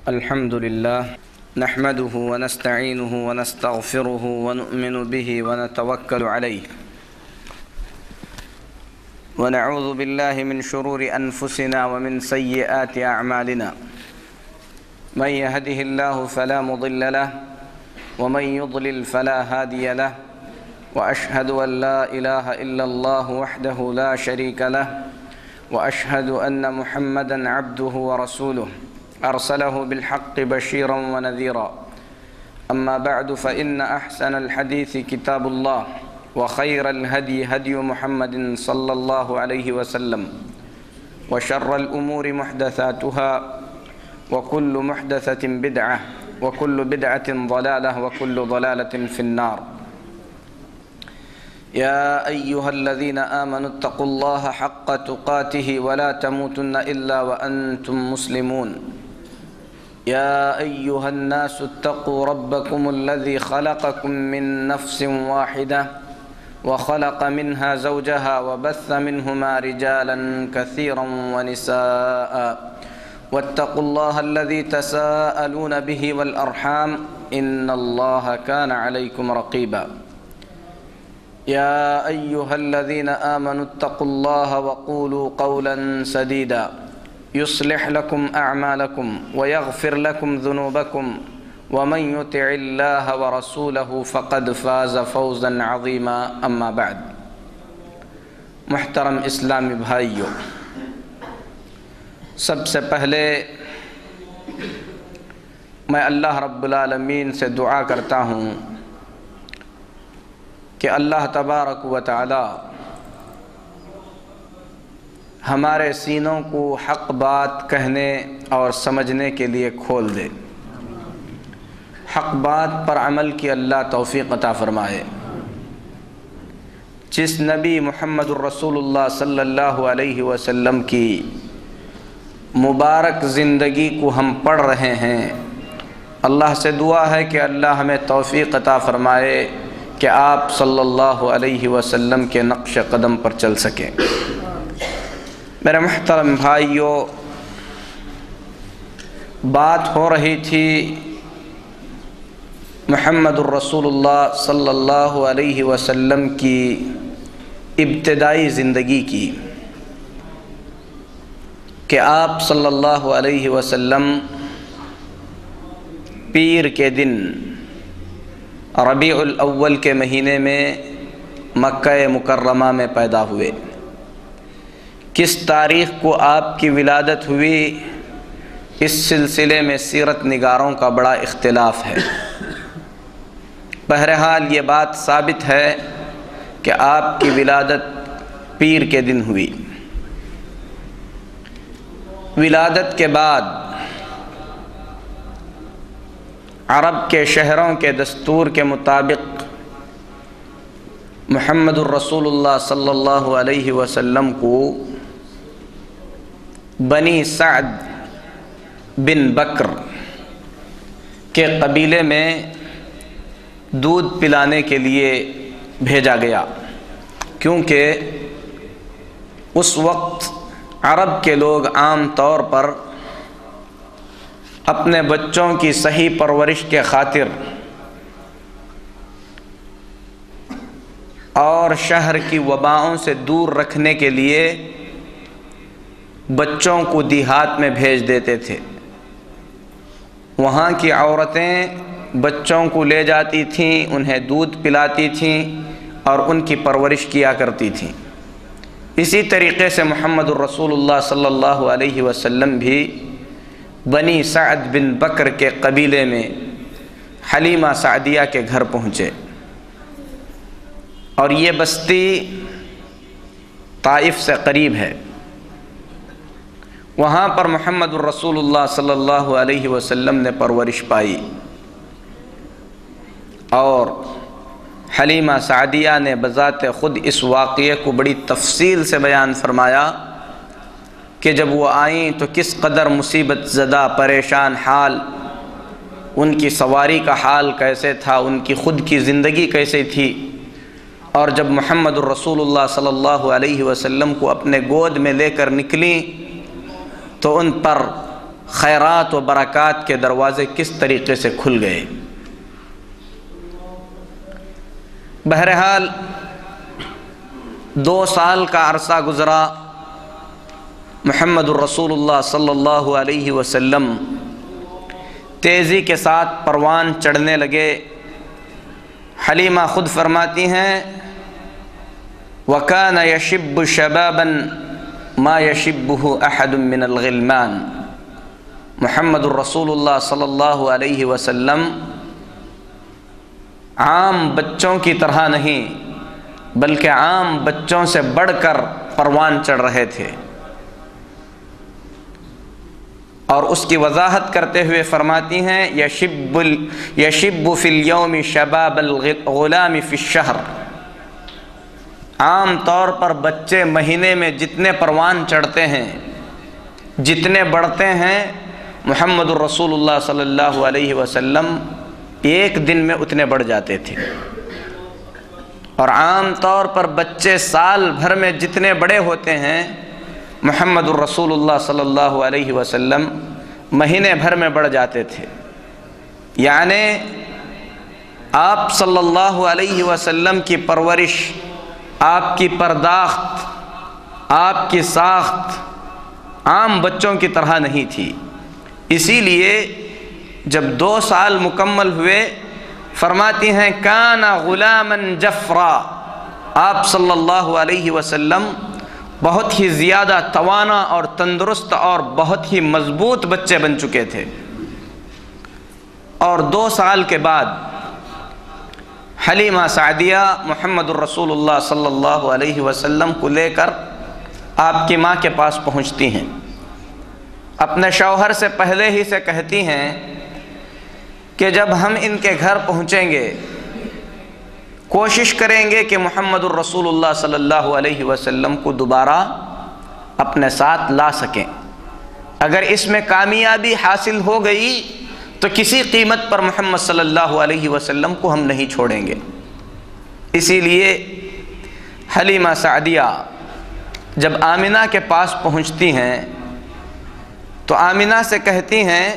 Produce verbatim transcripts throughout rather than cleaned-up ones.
الحمد لله نحمده ونستعينه ونستغفره ونؤمن به ونتوكل عليه ونعوذ بالله من شرور أنفسنا ومن سيئات أعمالنا من يهده الله فلا مضل له ومن يضلل فلا هادي له وأشهد أن لا إله إلا الله وحده لا شريك له وأشهد أن محمدًا عبده ورسوله أرسله بالحق بشيرا ونذيرا أما بعد فإن أحسن الحديث كتاب الله وخير الهدي هدي محمد صلى الله عليه وسلم وشر الأمور محدثاتها وكل محدثة بدعة وكل بدعة ضلالة وكل ضلالة في النار. يا أيها الذين آمنوا اتقوا الله حق تقاته ولا تموتن إلا وأنتم مسلمون. يا أيها الناس اتقوا ربكم الذي خلقكم من نفس واحدة وخلق منها زوجها وبث منهما رجالا كثيرا ونساء واتقوا الله الذي تساءلون به والأرحام إن الله كان عليكم رقيبا. يا أيها الذين آمنوا اتقوا الله وقولوا قولا سديدا يصلح لكم أعمالكم ويغفر لكم ذنوبكم ومن يطع الله ورسوله فقد فاز فوزا عظيما. أما بعد. محترم اسلامی بھائیو، سب سے پہلے میں اللہ رب العالمین سے دعا کرتا ہوں کہ اللہ تبارک و تعالی ہمارے سینوں کو حق بات کہنے اور سمجھنے کے لیے کھول دے، حق بات پر عمل کی اللہ توفیق عطا فرمائے۔ جس نبی محمد الرسول اللہ صلی اللہ علیہ وسلم کی مبارک زندگی کو ہم پڑھ رہے ہیں، اللہ سے دعا ہے کہ اللہ ہمیں توفیق عطا فرمائے کہ آپ صلی اللہ علیہ وسلم کے نقش قدم پر چل سکیں۔ میرے محترم بھائیوں، بات ہو رہی تھی محمد الرسول اللہ صلی اللہ علیہ وسلم کی ابتدائی زندگی کی کہ آپ صلی اللہ علیہ وسلم پیر کے دن ربیع الاول کے مہینے میں مکہ مکرمہ میں پیدا ہوئے۔ کس تاریخ کو آپ کی ولادت ہوئی، اس سلسلے میں سیرت نگاروں کا بڑا اختلاف ہے۔ بہرحال یہ بات ثابت ہے کہ آپ کی ولادت پیر کے دن ہوئی۔ ولادت کے بعد عرب کے شہروں کے دستور کے مطابق محمد الرسول اللہ صلی اللہ علیہ وسلم کو بنی سعد بن بکر کے قبیلے میں دودھ پلانے کے لیے بھیجا گیا، کیونکہ اس وقت عرب کے لوگ عام طور پر اپنے بچوں کی صحیح پرورش کے خاطر اور شہر کی وباؤں سے دور رکھنے کے لیے بچوں کو دیہات میں بھیج دیتے تھے۔ وہاں کی عورتیں بچوں کو لے جاتی تھیں، انہیں دودھ پلاتی تھیں اور ان کی پرورش کیا کرتی تھیں۔ اسی طریقے سے محمد الرسول اللہ صلی اللہ علیہ وسلم بھی بنی سعد بن بکر کے قبیلے میں حلیمہ سعدیہ کے گھر پہنچے، اور یہ بستی طائف سے قریب ہے۔ وہاں پر محمد الرسول اللہ صلی اللہ علیہ وسلم نے پرورش پائی، اور حلیمہ سعدیہ نے بذات خود اس واقعے کو بڑی تفصیل سے بیان فرمایا کہ جب وہ آئیں تو کس قدر مصیبت زدہ پریشان حال، ان کی سواری کا حال کیسے تھا، ان کی خود کی زندگی کیسے تھی، اور جب محمد الرسول اللہ صلی اللہ علیہ وسلم کو اپنے گود میں لے کر نکلیں تو ان پر خیرات و برکات کے دروازے کس طریقے سے کھل گئے۔ بہرحال دو سال کا عرصہ گزرا، محمد الرسول اللہ صلی اللہ علیہ وسلم تیزی کے ساتھ پروان چڑھنے لگے۔ حلیمہ خود فرماتی ہیں وَكَانَ يَشِبُّ شَبَابًا مَا يَشِبُّهُ أَحَدٌ مِّنَ الْغِلْمَانِ۔ محمد الرسول اللہ صلی اللہ علیہ وسلم عام بچوں کی طرح نہیں بلکہ عام بچوں سے بڑھ کر پروان چڑھ رہے تھے، اور اس کی وضاحت کرتے ہوئے فرماتی ہیں یشب یشب فی الیوم شباب الغلام فی الشہر۔ عام طور پر بچے مہینے میں جتنے پروان چڑھتے ہیں، جتنے بڑھتے ہیں، محمد الرسول اللہ صلی اللہ علیہ وسلم ایک دن میں اتنے بڑھ جاتے تھے، اور عام طور پر بچے سال بھر میں جتنے بڑے ہوتے ہیں، محمد الرسول اللہ صلی اللہ علیہ وسلم مہینے بھر میں بڑھ جاتے تھے۔ یعنی آپ صلی اللہ علیہ وسلم کی پرورش، آپ کی پرداخت، آپ کی ساخت عام بچوں کی طرح نہیں تھی۔ اسی لیے جب دو سال مکمل ہوئے، فرماتی ہیں کان غلاما جفرا، آپ صلی اللہ علیہ وسلم بہت ہی زیادہ توانا اور تندرست اور بہت ہی مضبوط بچے بن چکے تھے۔ اور دو سال کے بعد حلیمہ سعدیہ محمد الرسول اللہ صلی اللہ علیہ وسلم کو لے کر آپ کی ماں کے پاس پہنچتی ہیں، اپنے شوہر سے پہلے ہی سے کہتی ہیں کہ جب ہم ان کے گھر پہنچیں گے کوشش کریں گے کہ محمد الرسول اللہ صلی اللہ علیہ وسلم کو دوبارہ اپنے ساتھ لا سکیں۔ اگر اس میں کامیابی حاصل ہو گئی تو کسی قیمت پر محمد صلی اللہ علیہ وسلم کو ہم نہیں چھوڑیں گے۔ اسی لیے حلیمہ سعدیہ جب آمنہ کے پاس پہنچتی ہیں تو آمنہ سے کہتی ہیں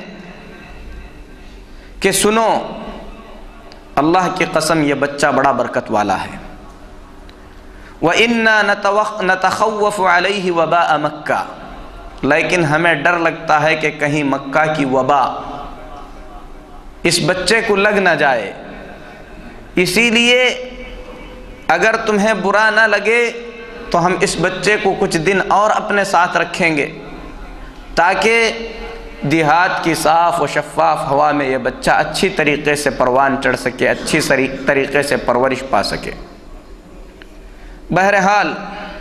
کہ سنو، اللہ کی قسم یہ بچہ بڑا برکت والا ہے، وَإِنَّا نَتَخَوَّفُ عَلَيْهِ وَبَاءَ مَكَّةَ، لیکن ہمیں ڈر لگتا ہے کہ کہیں مکہ کی وبا اس بچے کو لگ نہ جائے، اسی لیے اگر تمہیں برا نہ لگے تو ہم اس بچے کو کچھ دن اور اپنے ساتھ رکھیں گے تاکہ دیہات کی صاف و شفاف ہوا میں یہ بچہ اچھی طریقے سے پروان چڑھ سکے، اچھی طریقے سے پرورش پا سکے۔ بہرحال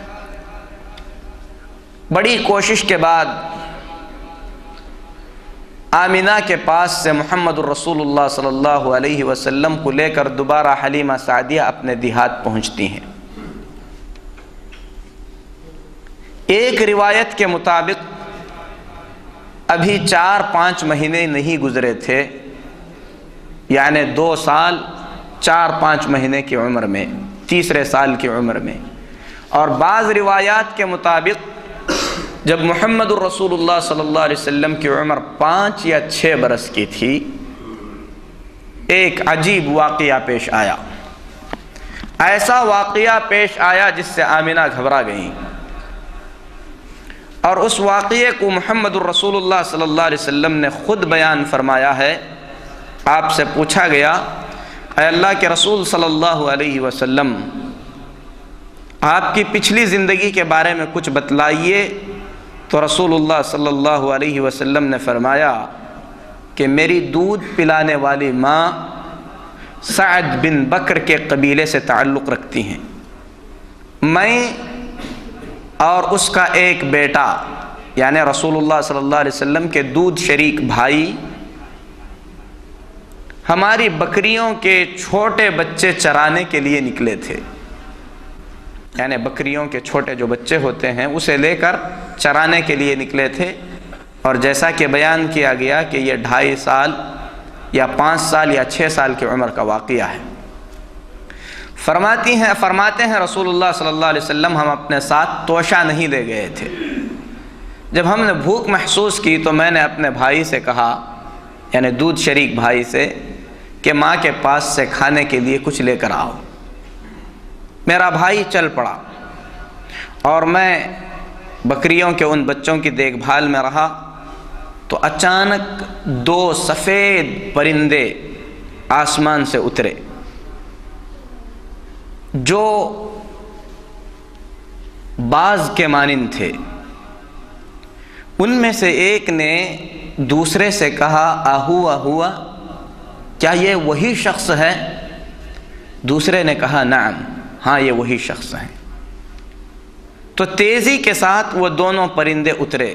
بڑی کوشش کے بعد آمنہ کے پاس سے محمد الرسول اللہ صلی اللہ علیہ وسلم کو لے کر دوبارہ حلیمہ سعدیہ اپنے دیہات پہنچتی ہیں۔ ایک روایت کے مطابق ابھی چار پانچ مہینے نہیں گزرے تھے، یعنی دو سال چار پانچ مہینے کی عمر میں، تیسرے سال کی عمر میں۔ اور بعض روایات کے مطابق جب محمد الرسول اللہ صلی اللہ علیہ وسلم کی عمر پانچ یا چھ برس کی تھی، ایک عجیب واقعہ پیش آیا۔ ایسا واقعہ پیش آیا جس سے آمنہ گھبرا گئیں، اور اس واقعے کو محمد الرسول اللہ صلی اللہ علیہ وسلم نے خود بیان فرمایا ہے۔ آپ سے پوچھا گیا اے اللہ کے رسول صلی اللہ علیہ وسلم، آپ کی پچھلی زندگی کے بارے میں کچھ بتلائیے، تو رسول اللہ صلی اللہ علیہ وسلم نے فرمایا کہ میری دودھ پلانے والی ماں سعد بن بکر کے قبیلے سے تعلق رکھتی ہیں، میں اور اس کا ایک بیٹا یعنی رسول اللہ صلی اللہ علیہ وسلم کے دودھ شریک بھائی ہماری بکریوں کے چھوٹے بچے چرانے کے لیے نکلے تھے، یعنی بکریوں کے چھوٹے جو بچے ہوتے ہیں اسے لے کر چرانے کے لیے نکلے تھے۔ اور جیسا کہ بیان کیا گیا کہ یہ ڈھائی سال یا پانچ سال یا چھ سال کی عمر کا واقعہ ہے۔ فرماتی ہیں فرماتے ہیں رسول اللہ صلی اللہ علیہ وسلم ہم اپنے ساتھ توشہ نہیں لے گئے تھے، جب ہم نے بھوک محسوس کی تو میں نے اپنے بھائی سے کہا، یعنی دودھ شریک بھائی سے، کہ ماں کے پاس سے کھانے کے لیے کچھ لے کر آؤ۔ میرا بھائی چل پڑا اور میں بکریوں کے ان بچوں کی دیکھ بھال میں رہا تو اچانک دو سفید پرندے آسمان سے اترے جو باز کے مانند تھے۔ ان میں سے ایک نے دوسرے سے کہا، آہوا ہوا، کیا یہ وہی شخص ہے؟ دوسرے نے کہا، نعم، ہاں یہ وہی شخص ہے۔ تو تیزی کے ساتھ وہ دونوں پرندے اترے۔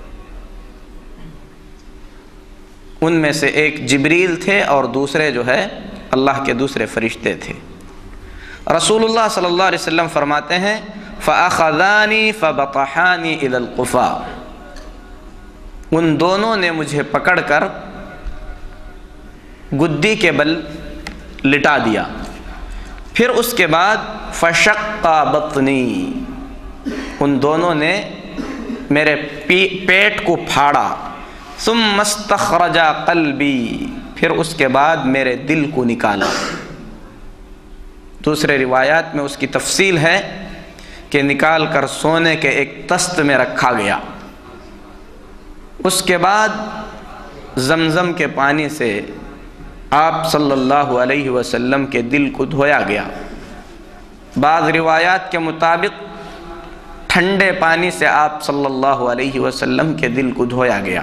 ان میں سے ایک جبریل تھے اور دوسرے جو ہے اللہ کے دوسرے فرشتے تھے۔ رسول اللہ صلی اللہ علیہ وسلم فرماتے ہیں، فَأَخَذَانِي فَبَطَحَانِي إِلَى الْقُفَا، ان دونوں نے مجھے پکڑ کر گدی کے بل لٹا دیا، پھر اس کے بعد فَشَقَّ بَطْنِي، ان دونوں نے میرے پیٹ کو پھاڑا، ثُمَّ اسْتَخْرَجَ قَلْبِي، پھر اس کے بعد میرے دل کو نکالا۔ دوسرے روایات میں اس کی تفصیل ہے کہ نکال کر سونے کے ایک تست میں رکھا گیا۔ اس کے بعد زمزم کے پانی سے آپ صلی اللہ علیہ وسلم کے دل کو دھویا گیا۔ بعض روایات کے مطابق ٹھنڈے پانی سے آپ صلی اللہ علیہ وسلم کے دل کو دھویا گیا۔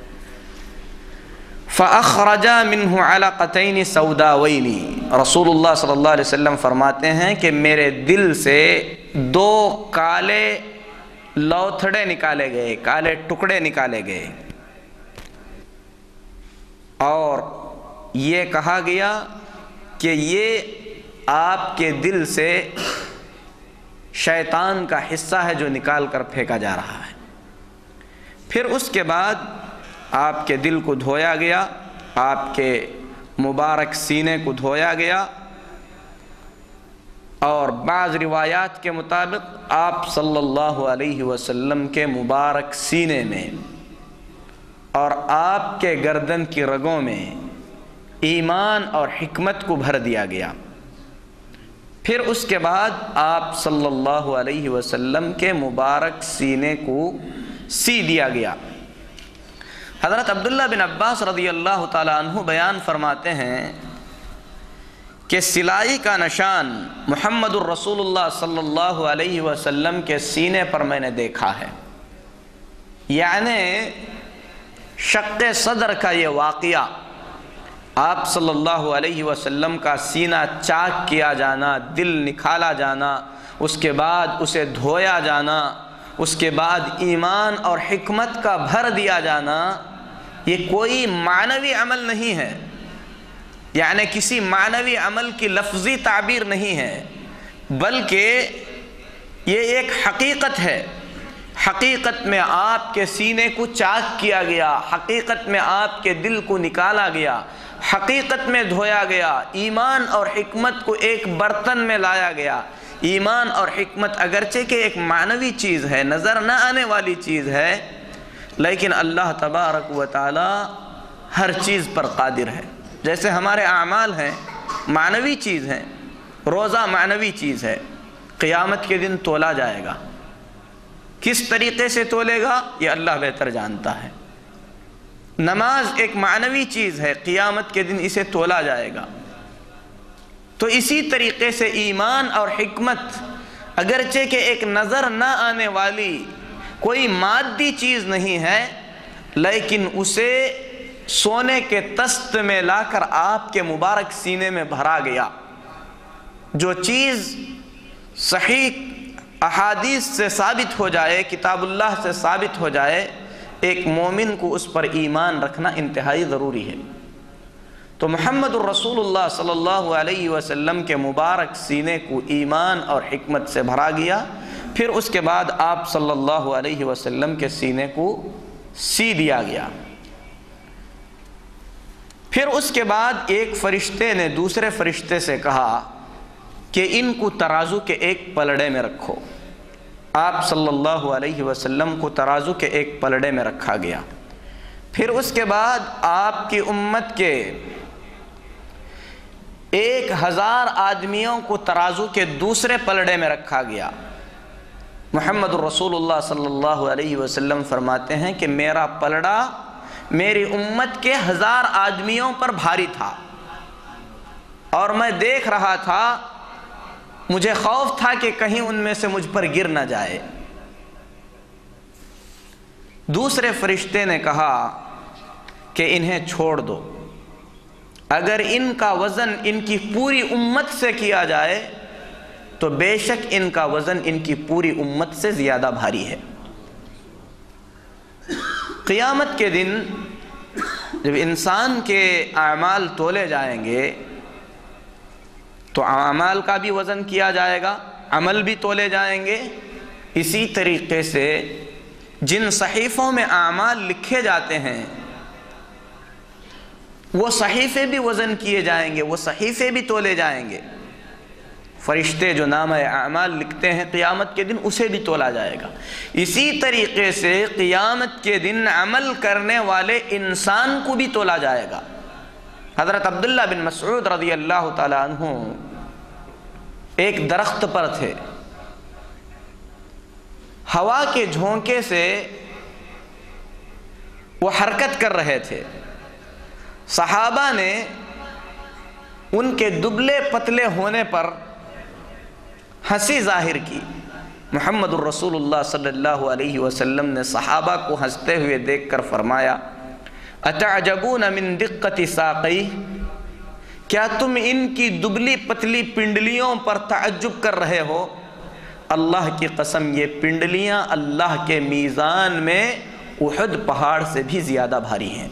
فَأَخْرَجَ مِنْهُ عَلَقَتَيْنِ سَوْدَاوَيْنِ، رسول اللہ صلی اللہ علیہ وسلم فرماتے ہیں کہ میرے دل سے دو کالے لوتھڑے نکالے گئے، کالے ٹکڑے نکالے گئے، اور یہ کہا گیا کہ یہ آپ کے دل سے شیطان کا حصہ ہے جو نکال کر پھینکا جا رہا ہے۔ پھر اس کے بعد آپ کے دل کو دھویا گیا، آپ کے مبارک سینے کو دھویا گیا، اور بعض روایات کے مطابق آپ صلی اللہ علیہ وسلم کے مبارک سینے میں اور آپ کے گردن کی رگوں میں ایمان اور حکمت کو بھر دیا گیا۔ پھر اس کے بعد آپ صلی اللہ علیہ وسلم کے مبارک سینے کو سی دیا گیا۔ حضرت عبداللہ بن عباس رضی اللہ تعالیٰ عنہ بیان فرماتے ہیں کہ سلائی کا نشان محمد الرسول اللہ صلی اللہ علیہ وسلم کے سینے پر میں نے دیکھا ہے، یعنی شق صدر کا یہ واقعہ، آپ صلی اللہ علیہ وسلم کا سینہ چاک کیا جانا، دل نکالا جانا، اس کے بعد اسے دھویا جانا، اس کے بعد ایمان اور حکمت کا بھر دیا جانا، یہ کوئی معنوی عمل نہیں ہے، یعنی کسی معنوی عمل کی لفظی تعبیر نہیں ہے، بلکہ یہ ایک حقیقت ہے۔ حقیقت میں آپ کے سینے کو چاک کیا گیا، حقیقت میں آپ کے دل کو نکالا گیا، حقیقت میں دھویا گیا، ایمان اور حکمت کو ایک برتن میں لایا گیا۔ ایمان اور حکمت اگرچہ کہ ایک معنوی چیز ہے، نظر نہ آنے والی چیز ہے، لیکن اللہ تبارک و تعالی ہر چیز پر قادر ہے۔ جیسے ہمارے اعمال ہیں، معنوی چیز ہیں، روزہ معنوی چیز ہے، قیامت کے دن تولا جائے گا، کس طریقے سے تولے گا یہ اللہ بہتر جانتا ہے۔ نماز ایک معنوی چیز ہے، قیامت کے دن اسے تولا جائے گا۔ تو اسی طریقے سے ایمان اور حکمت اگرچہ کہ ایک نظر نہ آنے والی کوئی مادی چیز نہیں ہے، لیکن اسے سونے کے تست میں لا کر آپ کے مبارک سینے میں بھرا گیا۔ جو چیز صحیح احادیث سے ثابت ہو جائے، کتاب اللہ سے ثابت ہو جائے، ایک مومن کو اس پر ایمان رکھنا انتہائی ضروری ہے۔ تو محمد الرسول اللہ صلی اللہ علیہ وسلم کے مبارک سینے کو ایمان اور حکمت سے بھرا گیا، پھر اس کے بعد آپ صلی اللہ علیہ وسلم کے سینے کو سی دیا گیا۔ پھر اس کے بعد ایک فرشتے نے دوسرے فرشتے سے کہا کہ ان کو ترازو کے ایک پلڑے میں رکھو۔ آپ صلی اللہ علیہ وسلم کو ترازو کے ایک پلڑے میں رکھا گیا۔ پھر اس کے بعد آپ کی امت کے ایک ہزار آدمیوں کو ترازو کے دوسرے پلڑے میں رکھا گیا۔ محمد الرسول اللہ صلی اللہ علیہ وسلم فرماتے ہیں کہ میرا پلڑا میری امت کے ہزار آدمیوں پر بھاری تھا، اور میں دیکھ رہا تھا، مجھے خوف تھا کہ کہیں ان میں سے مجھ پر گر نہ جائے۔ دوسرے فرشتے نے کہا کہ انہیں چھوڑ دو، اگر ان کا وزن ان کی پوری امت سے کیا جائے تو بے شک ان کا وزن ان کی پوری امت سے زیادہ بھاری ہے۔ قیامت کے دن جب انسان کے اعمال تولے جائیں گے تو اعمال کا بھی وزن کیا جائے گا، عمل بھی تولے جائیں گے۔ اسی طریقے سے جن صحیفوں میں اعمال لکھے جاتے ہیں وہ صحیفے بھی وزن کیے جائیں گے، وہ صحیفے بھی تولے جائیں گے۔ فرشتے جو نامہ اعمال لکھتے ہیں قیامت کے دن اسے بھی تولا جائے گا۔ اسی طریقے سے قیامت کے دن عمل کرنے والے انسان کو بھی تولا جائے گا۔ حضرت عبداللہ بن مسعود رضی اللہ تعالیٰ عنہ ایک درخت پر تھے، ہوا کے جھونکے سے وہ حرکت کر رہے تھے۔ صحابہ نے ان کے دبلے پتلے ہونے پر ہنسی ظاہر کی۔ محمد الرسول اللہ صلی اللہ علیہ وسلم نے صحابہ کو ہنستے ہوئے دیکھ کر فرمایا اتعجبون من دقت ساقی، کیا تم ان کی دبلی پتلی پنڈلیوں پر تعجب کر رہے ہو؟ اللہ کی قسم یہ پنڈلیاں اللہ کے میزان میں احد پہاڑ سے بھی زیادہ بھاری ہیں۔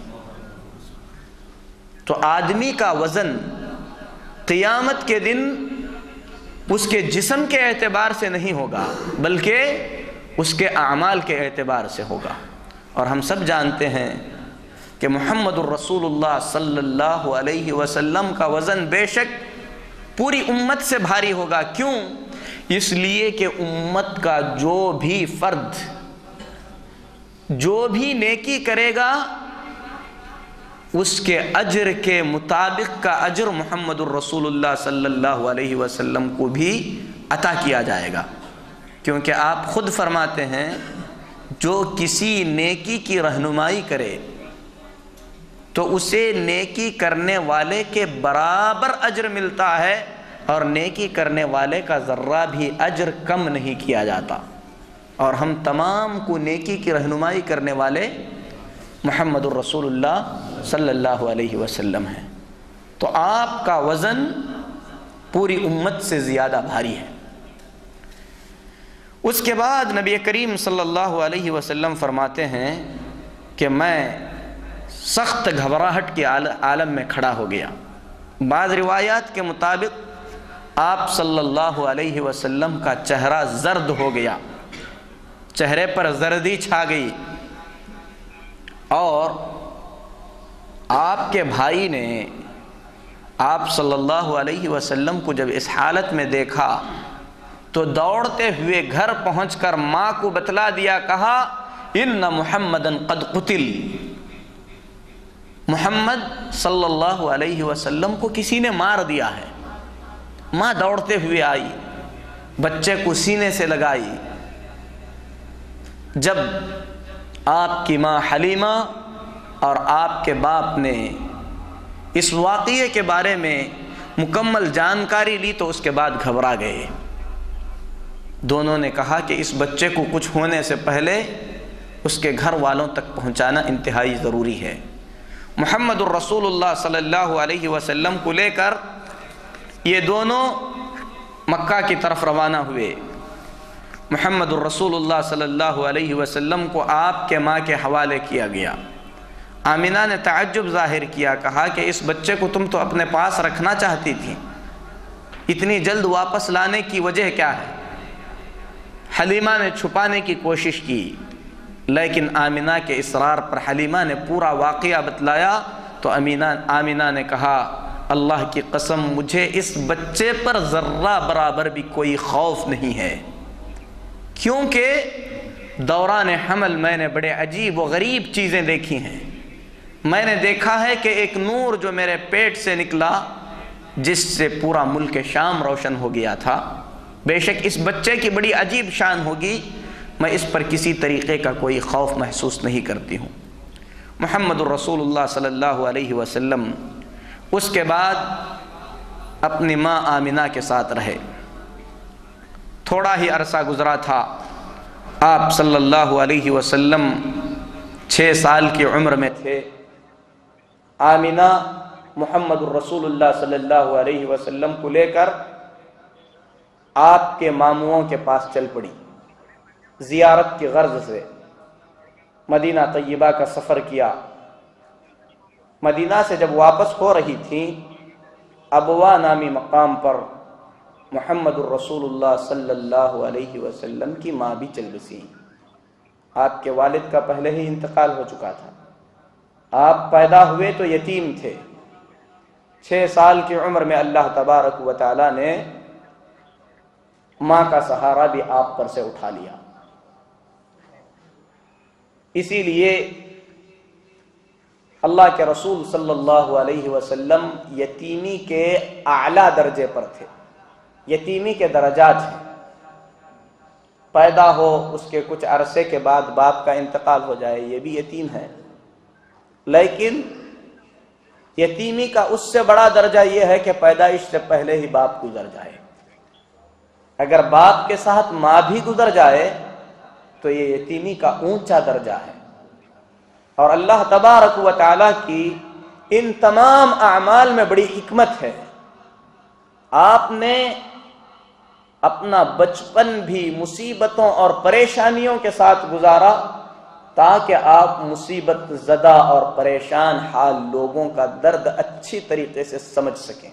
تو آدمی کا وزن قیامت کے دن اس کے جسم کے اعتبار سے نہیں ہوگا بلکہ اس کے اعمال کے اعتبار سے ہوگا۔ اور ہم سب جانتے ہیں کہ محمد الرسول اللہ صلی اللہ علیہ وسلم کا وزن بے شک پوری امت سے بھاری ہوگا۔ کیوں؟ اس لیے کہ امت کا جو بھی فرد جو بھی نیکی کرے گا اس کے اجر کے مطابق کا اجر محمد الرسول اللہ صلی اللہ علیہ وسلم کو بھی عطا کیا جائے گا، کیونکہ آپ خود فرماتے ہیں جو کسی نیکی کی رہنمائی کرے تو اسے نیکی کرنے والے کے برابر اجر ملتا ہے، اور نیکی کرنے والے کا ذرہ بھی اجر کم نہیں کیا جاتا۔ اور ہم تمام کو نیکی کی رہنمائی کرنے والے محمد الرسول اللہ صلی اللہ علیہ وسلم ہیں۔ تو آپ کا وزن پوری امت سے زیادہ بھاری ہے۔ اس کے بعد نبی کریم صلی اللہ علیہ وسلم فرماتے ہیں کہ میں سخت گھبراہٹ کے عالم میں کھڑا ہو گیا۔ بعض روایات کے مطابق آپ صلی اللہ علیہ وسلم کا چہرہ زرد ہو گیا، چہرے پر زردی چھا گئی، اور آپ کے بھائی نے آپ صلی اللہ علیہ وسلم کو جب اس حالت میں دیکھا تو دوڑتے ہوئے گھر پہنچ کر ماں کو بتلا دیا، کہا ان محمدن قد قتل، محمد صلی اللہ علیہ وسلم کو کسی نے مار دیا ہے۔ ماں دوڑتے ہوئے آئی، بچے کو سینے سے لگائی۔ جب آپ کی ماں حلیمہ اور آپ کے باپ نے اس واقعے کے بارے میں مکمل جانکاری لی تو اس کے بعد گھبرا گئے۔ دونوں نے کہا کہ اس بچے کو کچھ ہونے سے پہلے اس کے گھر والوں تک پہنچانا انتہائی ضروری ہے۔ محمد الرسول اللہ صلی اللہ علیہ وسلم کو لے کر یہ دونوں مکہ کی طرف روانہ ہوئے۔ محمد الرسول اللہ صلی اللہ علیہ وسلم کو آپ کے ماں کے حوالے کیا گیا۔ آمنہ نے تعجب ظاہر کیا، کہا کہ اس بچے کو تم تو اپنے پاس رکھنا چاہتی تھی، اتنی جلد واپس لانے کی وجہ کیا ہے؟ حلیمہ نے چھپانے کی کوشش کی، لیکن آمنہ کے اصرار پر حلیمہ نے پورا واقعہ بتلایا تو آمنہ آمنہ نے کہا اللہ کی قسم مجھے اس بچے پر ذرہ برابر بھی کوئی خوف نہیں ہے، کیونکہ دوران حمل میں نے بڑے عجیب و غریب چیزیں دیکھی ہیں۔ میں نے دیکھا ہے کہ ایک نور جو میرے پیٹ سے نکلا جس سے پورا ملک شام روشن ہو گیا تھا، بے شک اس بچے کی بڑی عجیب شان ہوگی، میں اس پر کسی طریقے کا کوئی خوف محسوس نہیں کرتی ہوں۔ محمد الرسول اللہ صلی اللہ علیہ وسلم اس کے بعد اپنی ماں آمنہ کے ساتھ رہے۔ تھوڑا ہی عرصہ گزرا تھا، آپ صلی اللہ علیہ وسلم چھ سال کی عمر میں تھے۔ آمنہ محمد الرسول اللہ صلی اللہ علیہ وسلم کو لے کر آپ کے ماموؤں کے پاس چل پڑی۔ زیارت کی غرض سے مدینہ طیبہ کا سفر کیا۔ مدینہ سے جب واپس ہو رہی تھیں، ابوا نامی مقام پر محمد الرسول اللہ صلی اللہ علیہ وسلم کی ماں بھی چل بسی۔ آپ کے والد کا پہلے ہی انتقال ہو چکا تھا، آپ پیدا ہوئے تو یتیم تھے۔ چھ سال کی عمر میں اللہ تبارک و تعالی نے ماں کا سہارا بھی آپ پر سے اٹھا لیا۔ اسی لیے اللہ کے رسول صلی اللہ علیہ وسلم یتیمی کے اعلیٰ درجے پر تھے۔ یتیمی کے درجات ہیں، پیدا ہو اس کے کچھ عرصے کے بعد باپ کا انتقال ہو جائے، یہ بھی یتیم ہے، لیکن یتیمی کا اس سے بڑا درجہ یہ ہے کہ پیدائش سے پہلے ہی باپ گزر جائے۔ اگر باپ کے ساتھ ماں بھی گزر جائے تو یہ یتیمی کا اونچا درجہ ہے۔ اور اللہ تبارک و تعالیٰ کی ان تمام اعمال میں بڑی حکمت ہے۔ آپ نے اپنا بچپن بھی مصیبتوں اور پریشانیوں کے ساتھ گزارا تاکہ آپ مصیبت زدہ اور پریشان حال لوگوں کا درد اچھی طریقے سے سمجھ سکیں۔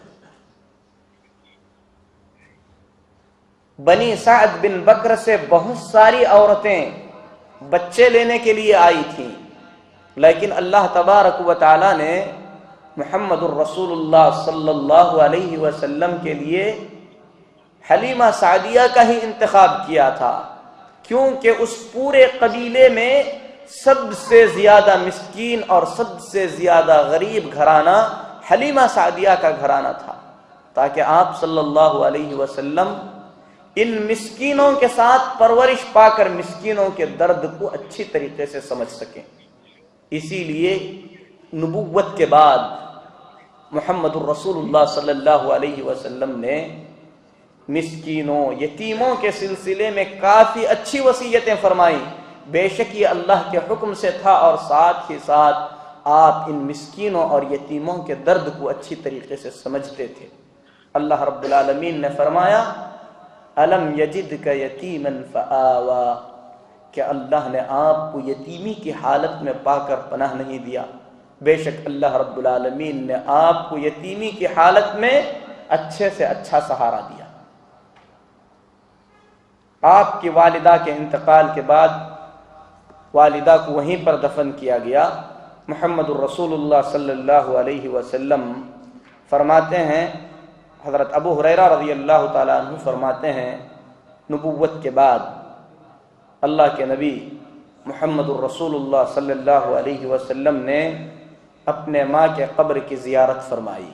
بنی سعد بن بکر سے بہت ساری عورتیں بچے لینے کے لیے آئی تھیں، لیکن اللہ تبارک و تعالی نے محمد الرسول اللہ صلی اللہ علیہ وسلم کے لیے حلیمہ سعدیہ کا ہی انتخاب کیا تھا، کیونکہ اس پورے قبیلے میں سب سے زیادہ مسکین اور سب سے زیادہ غریب گھرانہ حلیمہ سعدیہ کا گھرانہ تھا، تاکہ آپ صلی اللہ علیہ وسلم ان مسکینوں کے ساتھ پرورش پا کر مسکینوں کے درد کو اچھی طریقے سے سمجھ سکیں۔ اسی لیے نبوت کے بعد محمد الرسول اللہ صلی اللہ علیہ وسلم نے مسکینوں یتیموں کے سلسلے میں کافی اچھی وصیتیں فرمائیں۔ بے شک یہ اللہ کے حکم سے تھا، اور ساتھ ہی ساتھ آپ ان مسکینوں اور یتیموں کے درد کو اچھی طریقے سے سمجھتے تھے۔ اللہ رب العالمین نے فرمایا الم یجدک یتیما فآوا، کہ اللہ نے آپ کو یتیمی کی حالت میں پا کر پناہ نہیں دیا، بے شک اللہ رب العالمین نے آپ کو یتیمی کی حالت میں اچھے سے اچھا سہارا دیا۔ آپ کی والدہ کے انتقال کے بعد والدہ کو وہیں پر دفن کیا گیا۔ محمد الرسول اللہ صلی اللہ علیہ وسلم فرماتے ہیں، حضرت ابو ہریرہ رضی اللہ تعالیٰ عنہ فرماتے ہیں، نبوت کے بعد اللہ کے نبی محمد الرسول اللہ صلی اللہ علیہ وسلم نے اپنے ماں کے قبر کی زیارت فرمائی۔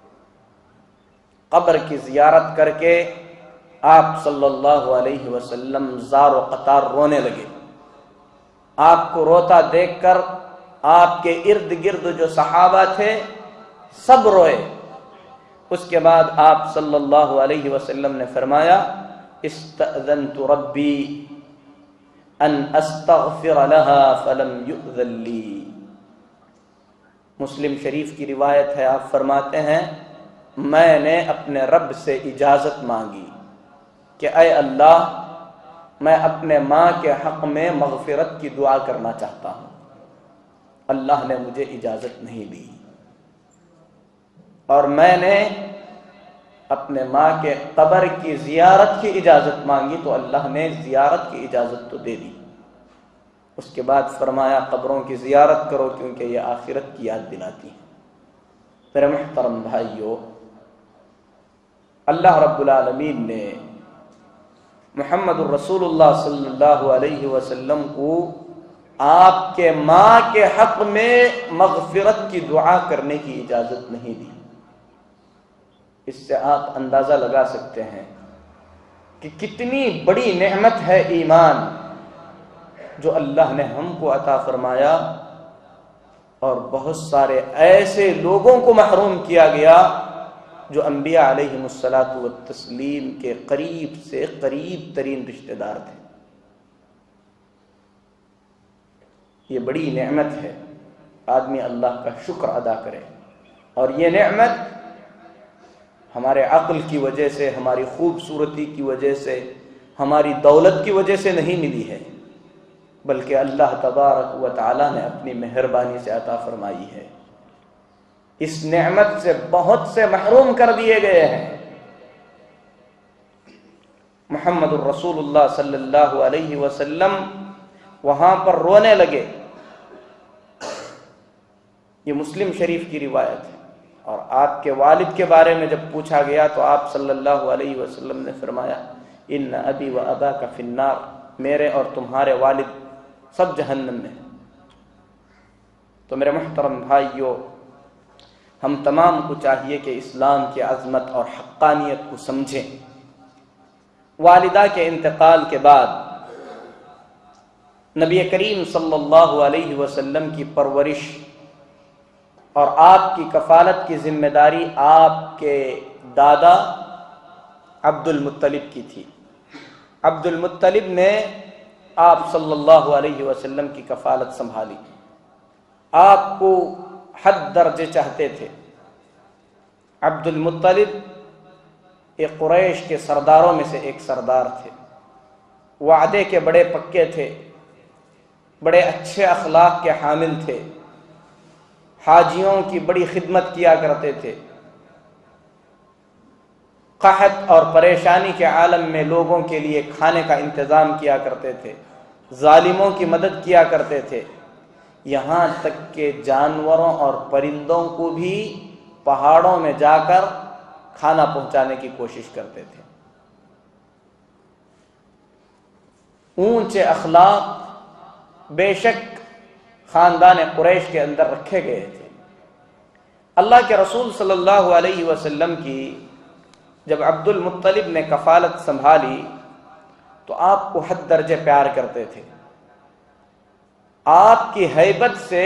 قبر کی زیارت کر کے آپ صلی اللہ علیہ وسلم زار و قطار رونے لگے۔ آپ کو روتا دیکھ کر آپ کے ارد گرد جو صحابہ تھے سب روئے۔ اس کے بعد آپ صلی اللہ علیہ وسلم نے فرمایا استأذنت ربی ان استغفر لها فلم یؤذن لی۔ مسلم شریف کی روایت ہے، آپ فرماتے ہیں میں نے اپنے رب سے اجازت مانگی کہ اے اللہ میں اپنے ماں کے حق میں مغفرت کی دعا کرنا چاہتا ہوں، اللہ نے مجھے اجازت نہیں دی، اور میں نے اپنے ماں کے قبر کی زیارت کی اجازت مانگی تو اللہ نے زیارت کی اجازت تو دے دی۔ اس کے بعد فرمایا قبروں کی زیارت کرو کیونکہ یہ آخرت کی یاد دلاتی ہیں۔ میرے محترم بھائیو، اللہ رب العالمین نے محمد الرسول اللہ صلی اللہ علیہ وسلم کو آپ کے ماں کے حق میں مغفرت کی دعا کرنے کی اجازت نہیں دی۔ اس سے آپ اندازہ لگا سکتے ہیں کہ کتنی بڑی نعمت ہے ایمان جو اللہ نے ہم کو عطا فرمایا، اور بہت سارے ایسے لوگوں کو محروم کیا گیا جو انبیاء علیہم الصلاۃ والتسلیم کے قریب سے قریب ترین رشتہ دار تھے۔ یہ بڑی نعمت ہے، آدمی اللہ کا شکر ادا کرے، اور یہ نعمت ہمارے عقل کی وجہ سے، ہماری خوبصورتی کی وجہ سے، ہماری دولت کی وجہ سے نہیں ملی ہے، بلکہ اللہ تبارک و تعالی نے اپنی مہربانی سے عطا فرمائی ہے۔ اس نعمت سے بہت سے محروم کر دیے گئے ہیں۔ محمد الرسول اللہ صلی اللہ علیہ وسلم وہاں پر رونے لگے، یہ مسلم شریف کی روایت ہے، اور آپ کے والد کے بارے میں جب پوچھا گیا تو آپ صلی اللہ علیہ وسلم نے فرمایا ان ابی و اباک فی النار، میرے اور تمہارے والد سب جہنم میں ہیں۔ تو میرے محترم بھائیوں، ہم تمام کو چاہیے کہ اسلام کی عظمت اور حقانیت کو سمجھیں۔ والدہ کے انتقال کے بعد نبی کریم صلی اللہ علیہ وسلم کی پرورش اور آپ کی کفالت کی ذمہ داری آپ کے دادا عبد المطلب کی تھی۔ عبد المطلب نے آپ صلی اللہ علیہ وسلم کی کفالت سنبھالی، آپ کو حد درجے چاہتے تھے۔ عبد المطلب ایک قریش کے سرداروں میں سے ایک سردار تھے، وعدے کے بڑے پکے تھے، بڑے اچھے اخلاق کے حامل تھے، حاجیوں کی بڑی خدمت کیا کرتے تھے، قحط اور پریشانی کے عالم میں لوگوں کے لیے کھانے کا انتظام کیا کرتے تھے، ظالموں کی مدد کیا کرتے تھے، یہاں تک کہ جانوروں اور پرندوں کو بھی پہاڑوں میں جا کر کھانا پہنچانے کی کوشش کرتے تھے۔ اونچے اخلاق بے شک خاندان قریش کے اندر رکھے گئے تھے۔ اللہ کے رسول صلی اللہ علیہ وسلم کی جب عبد المطلب نے کفالت سنبھالی تو آپ کو حد درجے پیار کرتے تھے۔ آپ کی ہیبت سے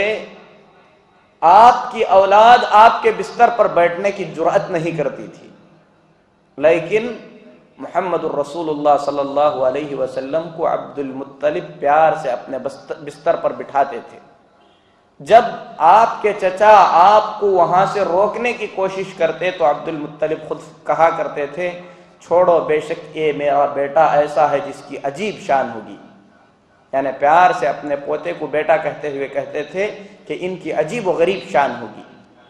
آپ کی اولاد آپ کے بستر پر بیٹھنے کی جرأت نہیں کرتی تھی، لیکن محمد الرسول اللہ صلی اللہ علیہ وسلم کو عبد المطلب پیار سے اپنے بستر پر بٹھاتے تھے۔ جب آپ کے چچا آپ کو وہاں سے روکنے کی کوشش کرتے تو عبد المطلب خود کہا کرتے تھے چھوڑو، بے شک یہ میرا بیٹا ایسا ہے جس کی عجیب شان ہوگی، یعنی پیار سے اپنے پوتے کو بیٹا کہتے ہوئے کہتے تھے کہ ان کی عجیب و غریب شان ہوگی۔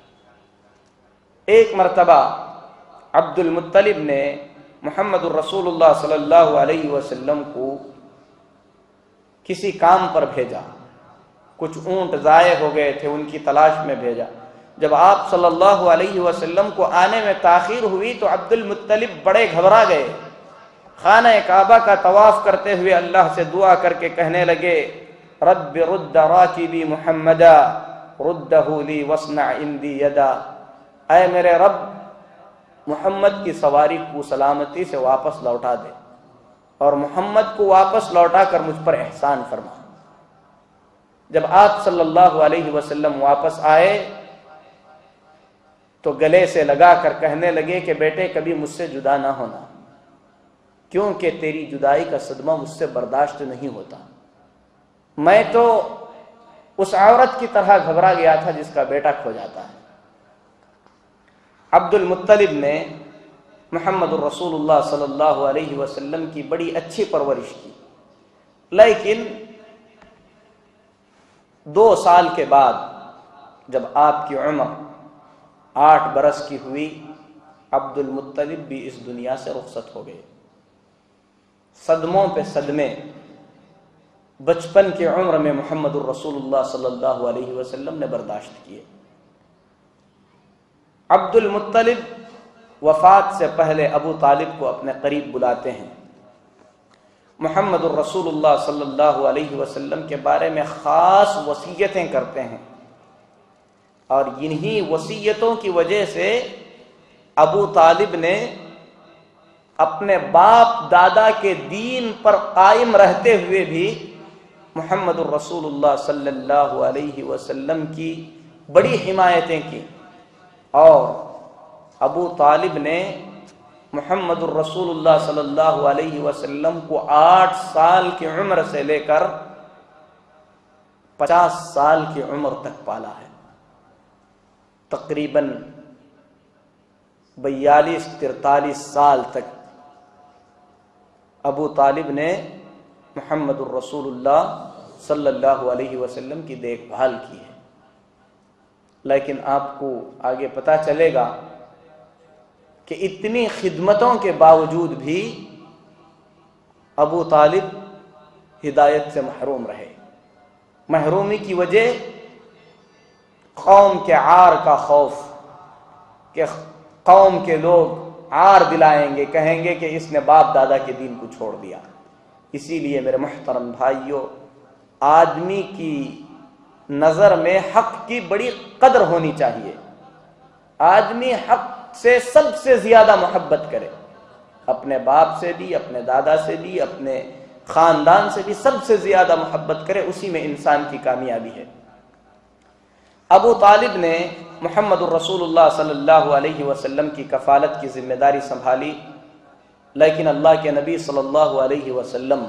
ایک مرتبہ عبد المطلب نے محمد الرسول اللہ صلی اللہ علیہ وسلم کو کسی کام پر بھیجا، کچھ اونٹ ضائع ہو گئے تھے، ان کی تلاش میں بھیجا۔ جب آپ صلی اللہ علیہ وسلم کو آنے میں تاخیر ہوئی تو عبد المطلب بڑے گھبرا گئے، خانہ کعبہ کا طواف کرتے ہوئے اللہ سے دعا کر کے کہنے لگے رب رد راکبی محمدا ردہ لی وصنع عندی یدا، اے میرے رب محمد کی سواری کو سلامتی سے واپس لوٹا دے اور محمد کو واپس لوٹا کر مجھ پر احسان فرما۔ جب آپ صلی اللہ علیہ وسلم واپس آئے تو گلے سے لگا کر کہنے لگے کہ بیٹے کبھی مجھ سے جدا نہ ہونا، کیونکہ تیری جدائی کا صدمہ مجھ سے برداشت نہیں ہوتا۔ میں تو اس عورت کی طرح گھبرا گیا تھا جس کا بیٹا کھو جاتا ہے۔ عبد المطلب نے محمد الرسول اللہ صلی اللہ علیہ وسلم کی بڑی اچھی پرورش کی، لیکن دو سال کے بعد جب آپ کی عمر آٹھ برس کی ہوئی، عبد المطلب بھی اس دنیا سے رخصت ہو گئے۔ صدموں پہ صدمے بچپن کی عمر میں محمد الرسول اللہ صلی اللہ علیہ وسلم نے برداشت کیے۔ عبد المطلب وفات سے پہلے ابو طالب کو اپنے قریب بلاتے ہیں محمد الرسول اللہ صلی اللہ علیہ وسلم کے بارے میں خاص وصیتیں کرتے ہیں، اور انہی وصیتوں کی وجہ سے ابو طالب نے اپنے باپ دادا کے دین پر قائم رہتے ہوئے بھی محمد الرسول اللہ صلی اللہ علیہ وسلم کی بڑی حمایتیں کی، اور ابو طالب نے محمد الرسول اللہ صلی اللہ علیہ وسلم کو آٹھ سال کی عمر سے لے کر پچاس سال کی عمر تک پالا ہے۔ تقریباً بیالیس ترتالیس سال تک ابو طالب نے محمد الرسول اللہ صلی اللہ علیہ وسلم کی دیکھ بھال کی ہے۔ لیکن آپ کو آگے پتہ چلے گا کہ اتنی خدمتوں کے باوجود بھی ابو طالب ہدایت سے محروم رہے۔ محرومی کی وجہ قوم کے عار کا خوف، کہ قوم کے لوگ عار دلائیں گے، کہیں گے کہ اس نے باپ دادا کے دین کو چھوڑ دیا۔ اسی لیے میرے محترم بھائیوں، آدمی کی نظر میں حق کی بڑی قدر ہونی چاہیے۔ آدمی حق سے سب سے زیادہ محبت کرے، اپنے باپ سے بھی، اپنے دادا سے بھی، اپنے خاندان سے بھی سب سے زیادہ محبت کرے، اسی میں انسان کی کامیابی ہے۔ ابو طالب نے محمد الرسول اللہ صلی اللہ علیہ وسلم کی کفالت کی ذمہ داری سنبھالی، لیکن اللہ کے نبی صلی اللہ علیہ وسلم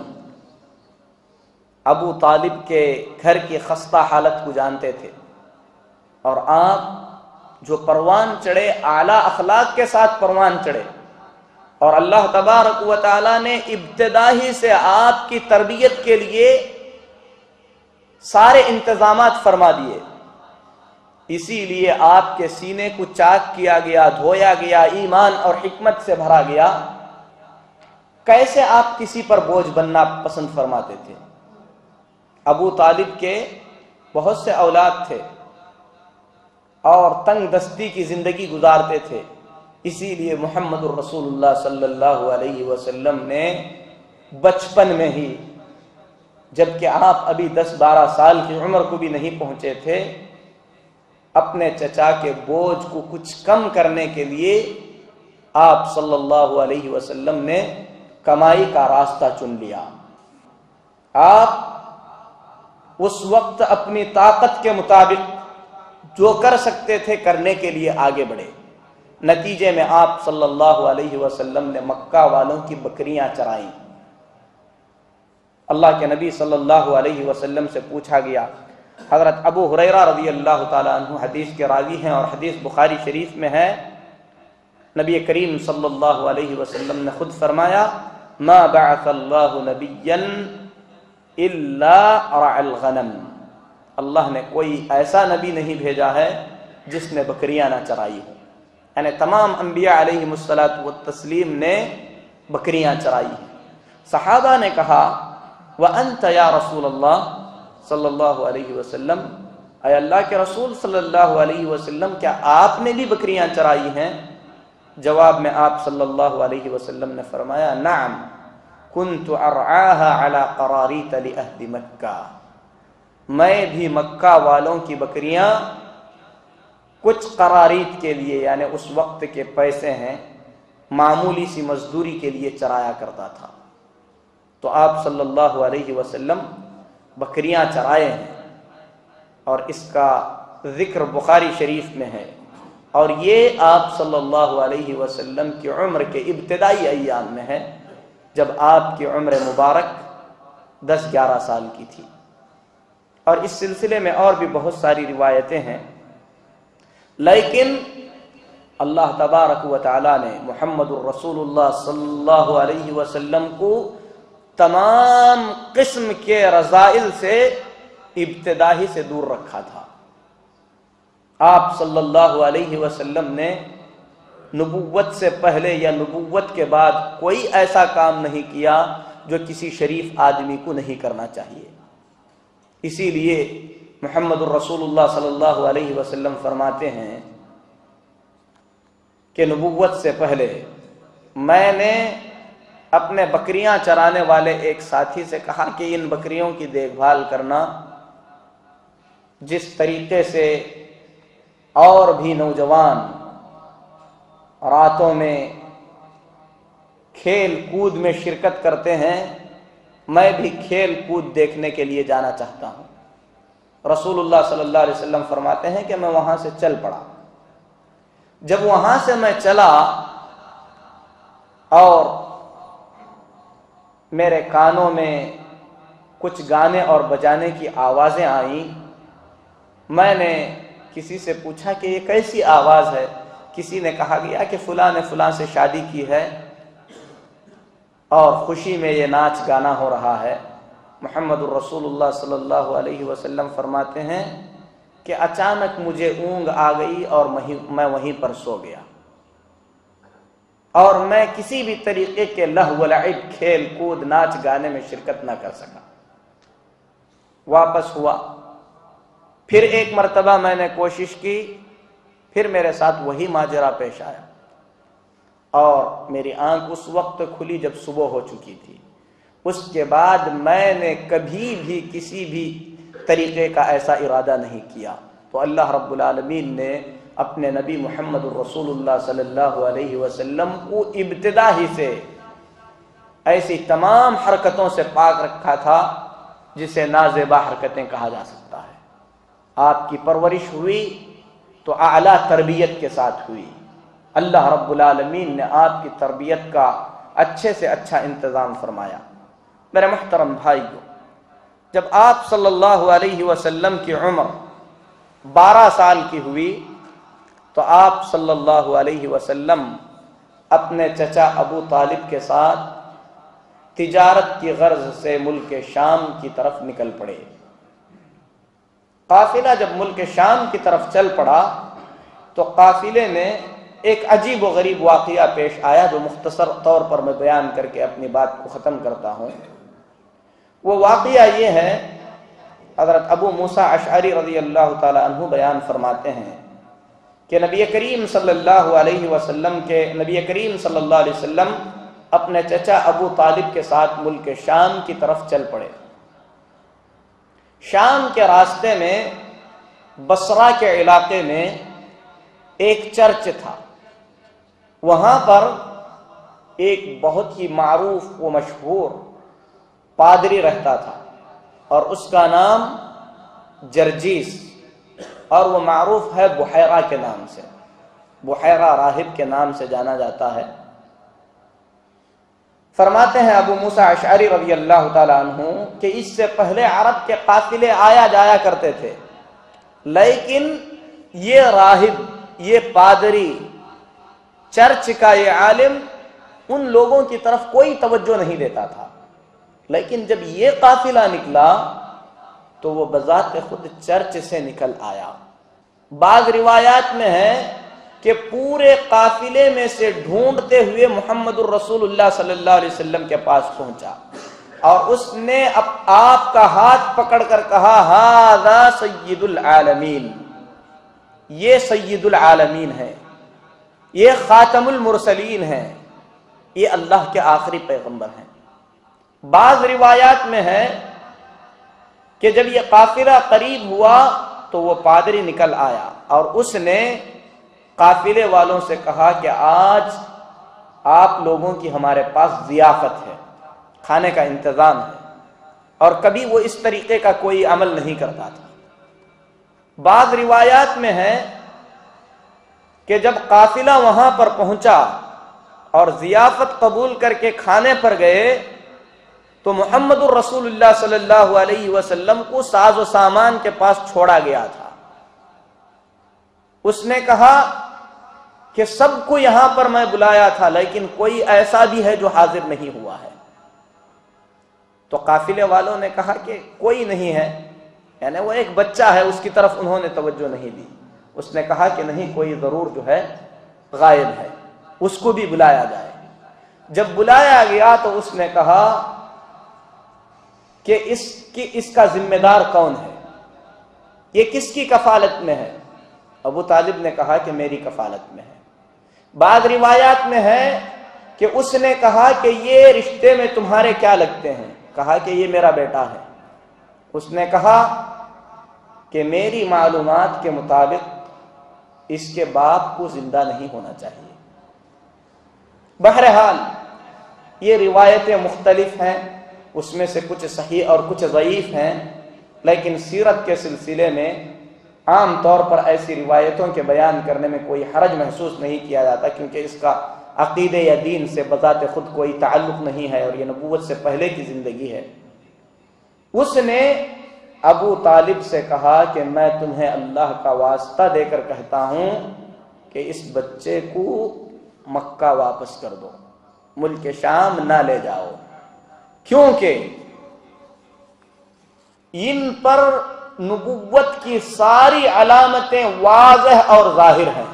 ابو طالب کے گھر کی خستہ حالت کو جانتے تھے، اور آپ جو پروان چڑھے اعلیٰ اخلاق کے ساتھ پروان چڑھے، اور اللہ تبارک و تعالیٰ نے ابتدا ہی سے آپ کی تربیت کے لیے سارے انتظامات فرما دیے۔ اسی لیے آپ کے سینے کو چاک کیا گیا، دھویا گیا، ایمان اور حکمت سے بھرا گیا۔ کیسے آپ کسی پر بوجھ بننا پسند فرماتے تھے؟ ابو طالب کے بہت سے اولاد تھے اور تنگ دستی کی زندگی گزارتے تھے، اسی لیے محمد الرسول اللہ صلی اللہ علیہ وسلم نے بچپن میں ہی، جبکہ آپ ابھی دس بارہ سال کی عمر کو بھی نہیں پہنچے تھے، اپنے چچا کے بوجھ کو کچھ کم کرنے کے لیے آپ صلی اللہ علیہ وسلم نے کمائی کا راستہ چن لیا۔ آپ اس وقت اپنی طاقت کے مطابق جو کر سکتے تھے کرنے کے لیے آگے بڑھے۔ نتیجے میں آپ صلی اللہ علیہ وسلم نے مکہ والوں کی بکریاں چرائیں۔ اللہ کے نبی صلی اللہ علیہ وسلم سے پوچھا گیا، حضرت ابو ہریرہ رضی اللہ تعالیٰ عنہ حدیث کے راوی ہیں اور حدیث بخاری شریف میں ہے، نبی کریم صلی اللہ علیہ وسلم نے خود فرمایا، ما بعث اللہ نبیا الا رعى الغنم، اللہ نے کوئی ایسا نبی نہیں بھیجا ہے جس نے بکریاں نہ چرائی ہوں، یعنی تمام انبیاء علیہ الصلوۃ والتسلیم نے بکریاں چرائی ہیں۔ صحابہ نے کہا، وانت یا رسول اللہ صلی اللہ علیہ وسلم، اے اللہ کے رسول صلی اللہ علیہ وسلم، کیا آپ نے بھی بکریاں چرائی ہیں؟ جواب میں آپ صلی اللہ علیہ وسلم نے فرمایا، نعم کنت ارعاها على قراریط لأہل مکہ، میں بھی مکہ والوں کی بکریاں کچھ قراریط کے لیے، یعنی اس وقت کے پیسے ہیں، معمولی سی مزدوری کے لیے چرایا کرتا تھا۔ تو آپ صلی اللہ علیہ وسلم بکریاں چرائے ہیں، اور اس کا ذکر بخاری شریف میں ہے، اور یہ آپ صلی اللہ علیہ وسلم کی عمر کے ابتدائی ایام میں ہے، جب آپ کی عمر مبارک دس گیارہ سال کی تھی۔ اور اس سلسلے میں اور بھی بہت ساری روایتیں ہیں، لیکن اللہ تبارک و تعالیٰ نے محمد الرسول اللہ صلی اللہ علیہ وسلم کو تمام قسم کے رذائل سے ابتدا ہی سے دور رکھا تھا۔ آپ صلی اللہ علیہ وسلم نے نبوت سے پہلے یا نبوت کے بعد کوئی ایسا کام نہیں کیا جو کسی شریف آدمی کو نہیں کرنا چاہیے۔ اسی لیے محمد الرسول اللہ صلی اللہ علیہ وسلم فرماتے ہیں کہ نبوت سے پہلے میں نے اپنے بکریاں چرانے والے ایک ساتھی سے کہا کہ ان بکریوں کی دیکھ بھال کرنا جس طریقے سے اور بھی نوجوان راتوں میں کھیل کود میں شرکت کرتے ہیں، میں بھی کھیل کود دیکھنے کے لیے جانا چاہتا ہوں۔ رسول اللہ صلی اللہ علیہ وسلم فرماتے ہیں کہ میں وہاں سے چل پڑا۔ جب وہاں سے میں چلا اور میرے کانوں میں کچھ گانے اور بجانے کی آوازیں آئیں، میں نے کسی سے پوچھا کہ یہ کیسی آواز ہے؟ کسی نے کہا گیا کہ فلاں نے فلاں سے شادی کی ہے اور خوشی میں یہ ناچ گانا ہو رہا ہے۔ محمد الرسول اللہ صلی اللہ علیہ وسلم فرماتے ہیں کہ اچانک مجھے اونگ آ گئی اور میں وہیں پر سو گیا، اور میں کسی بھی طریقے کے لہو و لعب، کھیل کود، ناچ گانے میں شرکت نہ کر سکا۔ واپس ہوا، پھر ایک مرتبہ میں نے کوشش کی، پھر میرے ساتھ وہی ماجرا پیش آیا، اور میری آنکھ اس وقت کھلی جب صبح ہو چکی تھی۔ اس کے بعد میں نے کبھی بھی کسی بھی طریقے کا ایسا ارادہ نہیں کیا۔ تو اللہ رب العالمین نے اپنے نبی محمد الرسول اللہ صلی اللہ علیہ وسلم کو ابتدا ہی سے ایسی تمام حرکتوں سے پاک رکھا تھا جسے نازیبا حرکتیں کہا جا سکتا ہے۔ آپ کی پرورش ہوئی تو اعلیٰ تربیت کے ساتھ ہوئی۔ اللہ رب العالمین نے آپ کی تربیت کا اچھے سے اچھا انتظام فرمایا۔ میرے محترم بھائیو، جب آپ صلی اللہ علیہ وسلم کی عمر بارہ سال کی ہوئی تو آپ صلی اللہ علیہ وسلم اپنے چچا ابو طالب کے ساتھ تجارت کی غرض سے ملک شام کی طرف نکل پڑے۔ قافلہ جب ملک شام کی طرف چل پڑا تو قافلے میں ایک عجیب و غریب واقعہ پیش آیا جو مختصر طور پر میں بیان کر کے اپنی بات کو ختم کرتا ہوں۔ وہ واقعہ یہ ہے، حضرت ابو موسیٰ اشعری رضی اللہ تعالی عنہ بیان فرماتے ہیں کہ نبی کریم صلی اللہ علیہ وسلم کے نبی کریم صلی اللہ علیہ وسلم اپنے چچا ابو طالب کے ساتھ ملک شام کی طرف چل پڑے۔ شام کے راستے میں بصرہ کے علاقے میں ایک چرچ تھا، وہاں پر ایک بہت ہی معروف و مشہور پادری رہتا تھا اور اس کا نام جرجیس، اور وہ معروف ہے بحیرہ کے نام سے، بحیرہ راہب کے نام سے جانا جاتا ہے۔ فرماتے ہیں ابو موسیٰ اشعری رضی اللہ تعالی عنہ کہ اس سے پہلے عرب کے قافلے آیا جایا کرتے تھے، لیکن یہ راہب، یہ پادری، چرچ کا یہ عالم ان لوگوں کی طرف کوئی توجہ نہیں دیتا تھا۔ لیکن جب یہ قافلہ نکلا تو وہ بذات خود چرچ سے نکل آیا۔ بعض روایات میں ہے کہ پورے قافلے میں سے ڈھونڈتے ہوئے محمد الرسول اللہ صلی اللہ علیہ وسلم کے پاس پہنچا اور اس نے آپ کا ہاتھ پکڑ کر کہا، ھذا سید العالمین، یہ سید العالمین ہے، یہ خاتم المرسلین ہیں، یہ اللہ کے آخری پیغمبر ہیں۔ بعض روایات میں ہے کہ جب یہ قافلہ قریب ہوا تو وہ پادری نکل آیا اور اس نے قافلے والوں سے کہا کہ آج آپ لوگوں کی ہمارے پاس ضیافت ہے، کھانے کا انتظام ہے، اور کبھی وہ اس طریقے کا کوئی عمل نہیں کرتا تھا۔ بعض روایات میں ہے کہ جب قافلہ وہاں پر پہنچا اور ضیافت قبول کر کے کھانے پر گئے تو محمد الرسول اللہ صلی اللہ علیہ وسلم کو ساز و سامان کے پاس چھوڑا گیا تھا۔ اس نے کہا کہ سب کو یہاں پر میں بلایا تھا لیکن کوئی ایسا بھی ہے جو حاضر نہیں ہوا ہے۔ تو قافلے والوں نے کہا کہ کوئی نہیں ہے، یعنی وہ ایک بچہ ہے، اس کی طرف انہوں نے توجہ نہیں دی۔ اس نے کہا کہ نہیں، کوئی ضرور جو ہے غائب ہے، اس کو بھی بلایا جائے۔ جب بلایا گیا تو اس نے کہا کہ اس کی اس کا ذمہ دار کون ہے، یہ کس کی کفالت میں ہے؟ ابو طالب نے کہا کہ میری کفالت میں ہے۔ بعض روایات میں ہے کہ کہ اس نے کہا کہ یہ رشتے میں تمہارے کیا لگتے ہیں؟ کہا کہ یہ میرا بیٹا ہے۔ اس نے کہا کہ میری معلومات کے مطابق اس کے باپ کو زندہ نہیں ہونا چاہیے۔ بہرحال یہ روایتیں مختلف ہیں، اس میں سے کچھ صحیح اور کچھ ضعیف ہیں، لیکن سیرت کے سلسلے میں عام طور پر ایسی روایتوں کے بیان کرنے میں کوئی حرج محسوس نہیں کیا جاتا، کیونکہ اس کا عقیدے یا دین سے بذات خود کوئی تعلق نہیں ہے اور یہ نبوت سے پہلے کی زندگی ہے۔ اس نے ابو طالب سے کہا کہ میں تمہیں اللہ کا واسطہ دے کر کہتا ہوں کہ اس بچے کو مکہ واپس کر دو، ملک شام نہ لے جاؤ، کیونکہ ان پر نبوت کی ساری علامتیں واضح اور ظاہر ہیں۔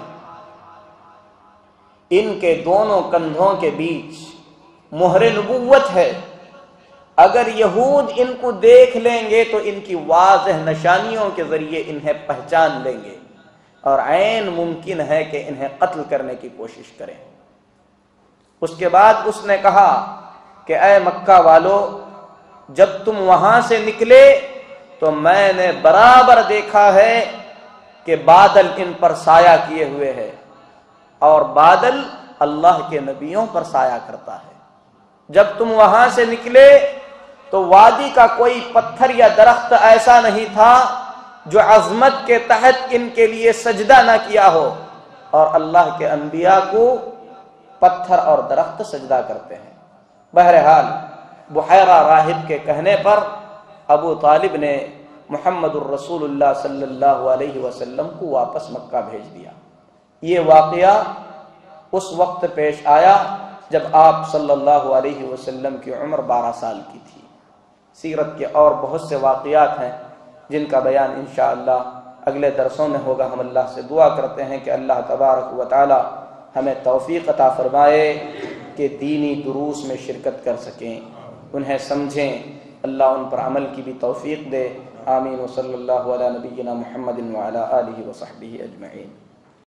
ان کے دونوں کندھوں کے بیچ مہر نبوت ہے۔ اگر یہود ان کو دیکھ لیں گے تو ان کی واضح نشانیوں کے ذریعے انہیں پہچان لیں گے اور عین ممکن ہے کہ انہیں قتل کرنے کی کوشش کریں۔ اس کے بعد اس نے کہا کہ اے مکہ والو، جب تم وہاں سے نکلے تو میں نے برابر دیکھا ہے کہ بادل ان پر سایہ کیے ہوئے ہے، اور بادل اللہ کے نبیوں پر سایہ کرتا ہے۔ جب تم وہاں سے نکلے تو وادی کا کوئی پتھر یا درخت ایسا نہیں تھا جو عظمت کے تحت ان کے لیے سجدہ نہ کیا ہو، اور اللہ کے انبیاء کو پتھر اور درخت سجدہ کرتے ہیں۔ بہرحال بحیرہ راہب کے کہنے پر ابو طالب نے محمد الرسول اللہ صلی اللہ علیہ وسلم کو واپس مکہ بھیج دیا۔ یہ واقعہ اس وقت پیش آیا جب آپ صلی اللہ علیہ وسلم کی عمر بارہ سال کی تھی۔ سیرت کے اور بہت سے واقعات ہیں جن کا بیان انشاءاللہ اگلے درسوں میں ہوگا۔ ہم اللہ سے دعا کرتے ہیں کہ اللہ تبارک و تعالی ہمیں توفیق عطا فرمائے کہ دینی دروس میں شرکت کر سکیں، انہیں سمجھیں، اللہ ان پر عمل کی بھی توفیق دے۔ آمین و صلی اللہ علی نبینا محمد وعلی آلہ وصحبہ اجمعین۔